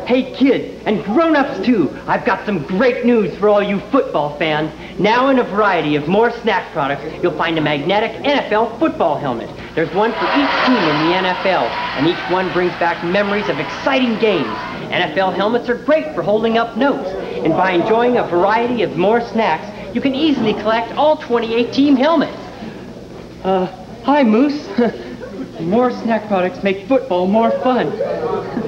Hey kids, and grown-ups too, I've got some great news for all you football fans. Now in a variety of more snack products, you'll find a magnetic NFL football helmet. There's one for each team in the NFL, and each one brings back memories of exciting games. NFL helmets are great for holding up notes, and by enjoying a variety of more snacks, you can easily collect all 28 team helmets. Hi Moose. More snack products make football more fun.